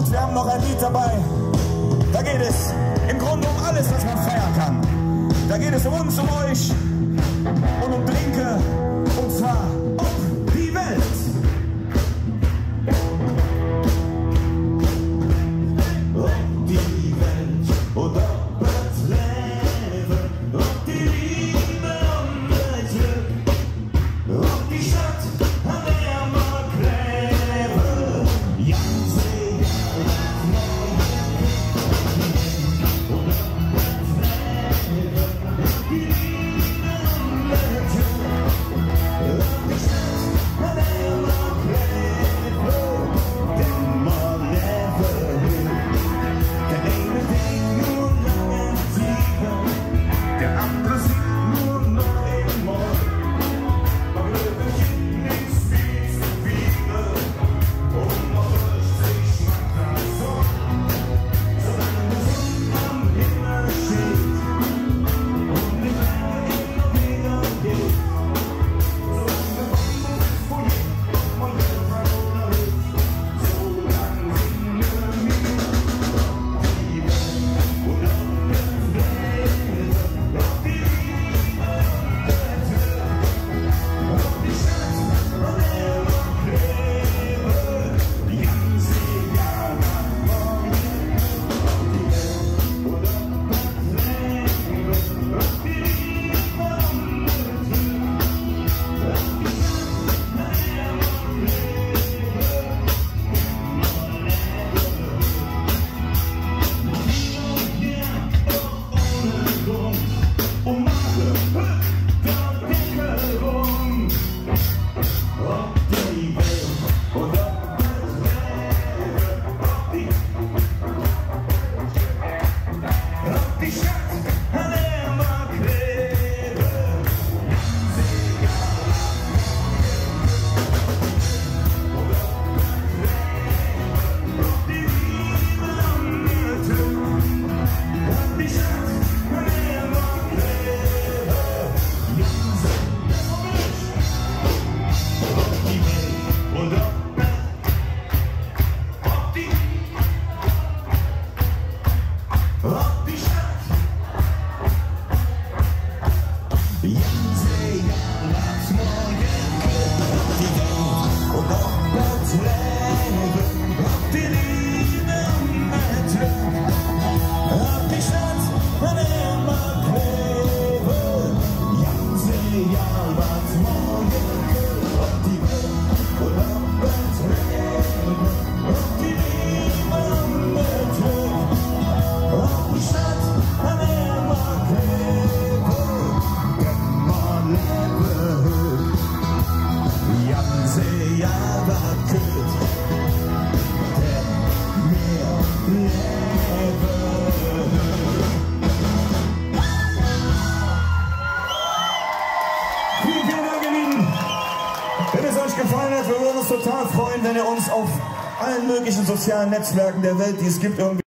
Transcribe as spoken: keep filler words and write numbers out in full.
Und wir haben noch ein Lied dabei. Da geht es im Grunde um alles, was man feiern kann. Da geht es um uns, um euch und um Trinke. Und zwar um die Welt. Um die Welt und ob das Leben, um die Liebe und das Glück, um die Stadt, an der man lebe. Ja, gefallen hat, wir würden uns total freuen, wenn ihr uns auf allen möglichen sozialen Netzwerken der Welt, die es gibt, irgendwie